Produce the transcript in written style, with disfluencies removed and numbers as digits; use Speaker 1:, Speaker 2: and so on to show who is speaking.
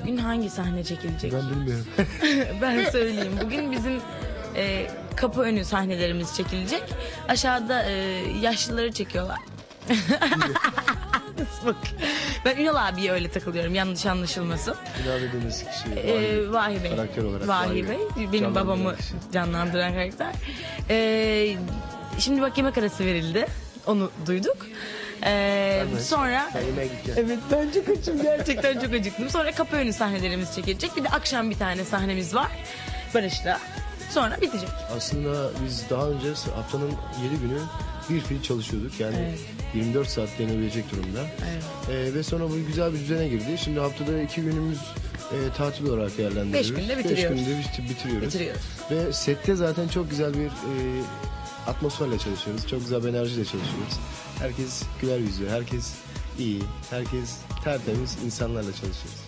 Speaker 1: bugün hangi sahne çekilecek?
Speaker 2: Ben bilmiyorum.
Speaker 1: Ben söyleyeyim. Bugün bizim kapı önü sahnelerimiz çekilecek. Aşağıda yaşlıları çekiyorlar. Bak, ben Ünal abiye öyle takılıyorum, yanlış anlaşılmasın.
Speaker 2: Ünal dediğiniz kişi
Speaker 1: Vahi Bey.
Speaker 2: Karakter olarak.
Speaker 1: Vahi Bey. Benim babamı canlandıran karakter. Şimdi bak yemek arası verildi. Onu duyduk. Sonra evet, ben çok açım, gerçekten çok acıktım. Sonra kapı önü sahnelerimiz çekilecek. Bir de akşam bir tane sahnemiz var Barış'la. Sonra bitecek.
Speaker 2: Aslında biz daha önce haftanın 7 günü bir fiil çalışıyorduk. Yani
Speaker 1: Evet.
Speaker 2: 24 saat denebilecek durumda.
Speaker 1: Evet.
Speaker 2: Ve sonra bu güzel bir düzene girdi. Şimdi haftada 2 günümüz tatil olarak değerlendiriyoruz.
Speaker 1: 5 günde bitiriyoruz.
Speaker 2: 5 günde bitiriyoruz. Ve sette zaten çok güzel bir atmosferle çalışıyoruz. Çok güzel bir enerjiyle çalışıyoruz. Herkes güler yüzlü, herkes iyi, herkes tertemiz insanlarla çalışıyoruz.